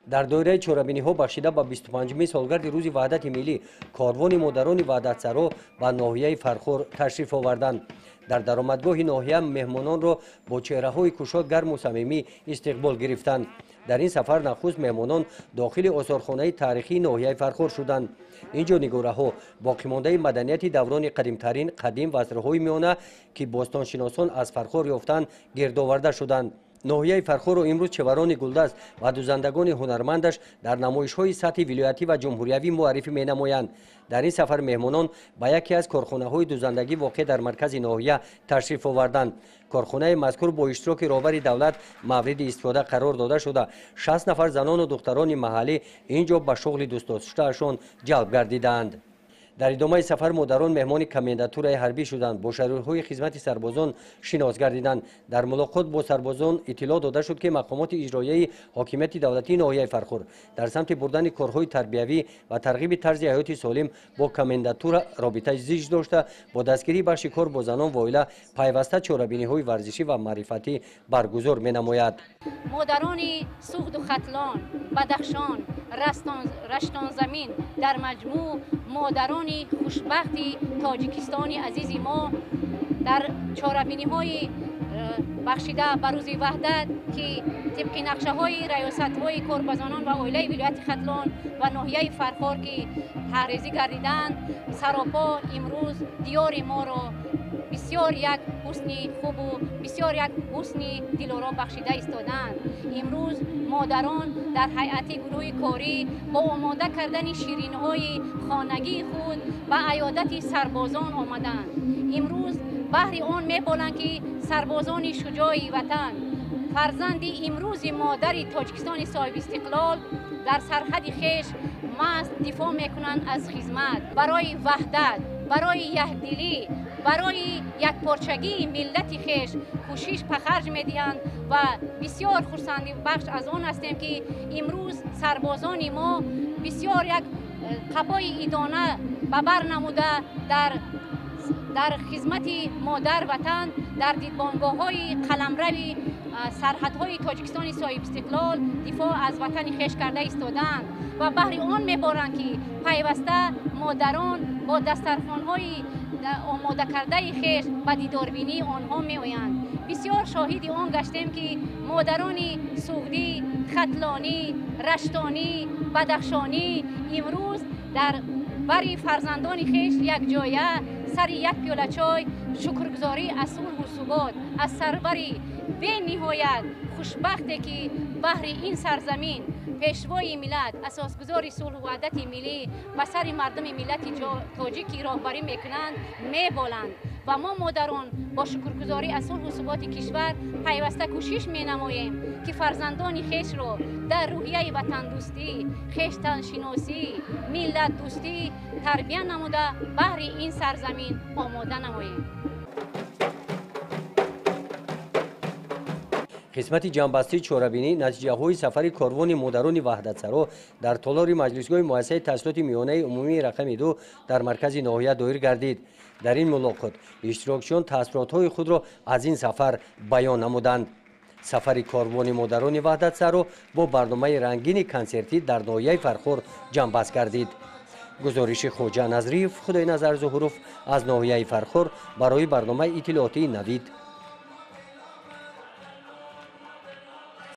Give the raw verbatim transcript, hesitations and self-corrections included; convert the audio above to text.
در دوره چورابینی‌ها بخشیده به بیست و پنجمین سالگرد روز وحدت ملی کاروان مادران وحدتسرا به ناحیه فرخور تشریف آوردند. در درآمدگاه ناحیه مهمانان را با چهره‌های کشا گرم و صمیمی استقبال گرفتند. در این سفر نخست مهمانان داخل آثارخانه تاریخی ناحیه فرخور شدند. اینجا نگاره‌ها باقی مانده مدنیت دوران قدیمترین قدیم و عصرهای میانه که باستانشناسان از فرخور یافتند گرد آورده شدند. ناحیه فرخور را امروز چهوران گلدست و دوزندگان هنرمندش در نمایش‌های سطح ولایتی و جمهوریوی معرفی می‌نمایند. در این سفر مهمانان به یکی از کارخانه‌های دوزندگی واقع در مرکز ناحیه تشریف آوردند. کارخانه مذکور با اشتراک راهبر دولت مورد استفاده قرار داده شده. شصت نفر زنان و دختران محلی اینجا به شغل دوست داشته‌شان جلب گردیدند. در ادامه سفر مادران مهمان کمانداتور حربی شدند. با شرایط خدمت سربازان شناس گردیدند. در ملاقات با سربازان اطلاع داده شد که مقامات اجرایی حاکمیت دولتی ناحیه فرخور در سمت بردن کارهای تربیوی و ترغیب طرز حیات سالم با کمانداتور رابطه زیج داشته با دستگیری بخش کار با زنان و عائله پیوسته چهاربینی‌های ورزشی و معرفتی برگزار می‌نماید. مادران سوخت و ختلان، بدخشان، رشتان زمین در مجموع مادران خوشبختی تاجیکستانی عزیز ما در چهاربینی‌های بخشیده به روز وحدت که طبق نقشه های ریاست های کاربزانان و عائله ولایت ختلان و ناحیه فرخور که حریزی گردیدند سراپا امروز دیار ما را بسیار یک حسن خوب و بسیار یک حسن دلارا بخشیده ایستادند. امروز مادران در هیئت گروه کاری با آماده کردن شیرینی‌های خانگی خود به عیادت سربازان آمدند. امروز بهر آن می‌بالند که سربازان شجاع وطن فرزند امروز مادر تاجیکستان صاحب استقلال در سرحد خویش مست دفاع میکنند از خدمت برای وحدت، برای یکدلی، برای یک پارچگی ملت خویش کوشش به خرج میدهند و بسیار خرسندی بخش از آن هستیم که امروز سربازان ما بسیار یک قبای ایدانه به بر نموده در در خدمت مادر وطن در دیدبانگاه های قلمرو سرحدهای تاجیکستان صاحب استقلال دفاع از وطن خویش کرده ایستادند و بهر آن میبارند که پیوسته مادران با دسترخوان‌های آماده کرده خویش به دیداربینی آنها میآیند. بسیار شاهد آن گشتیم که مادران سوختی، ختلانی، رشتانی، بدخشانی امروز در بری فرزندان خویش یک جایه سر یک پیاله چای شکرگزاری از صلح و ثبات از سروری به نهایت خوشبخته که بهر این سرزمین پیشوای ملت اساسگزار صلح و وحدت ملی به سر مردم ملت تاجیکی راهبری میکنند میبالند و ما مادران با شکرگزاری از صلح و ثبات کشور پیوسته کوشش مینماییم که فرزندان خویش را در روحیه وطن دوستی، خویشتن شناسی، ملت دوستی تربیت نموده بهر این سرزمین آماده نماییم. قسمت جنبسته چهاربینی نتیجه های سفر کاروان مادران وحدتسرا در تالار مجلسگاه مؤسسه تحصیلات میانه عمومی رقم دو در مرکز ناحیه دایر گردید. در این ملاقات اشتراکچیان تاثیرات های خود را از این سفر بیان نمودند. سفر کاروان مادران وحدتسرا با برنامه رنگین کنسرتی در ناحیه فرخور جنبست گردید. گزارش خوجا نظریف خدای نظر ظهروف از ناحیه فرخور برای برنامه اطلاعاتی نوید.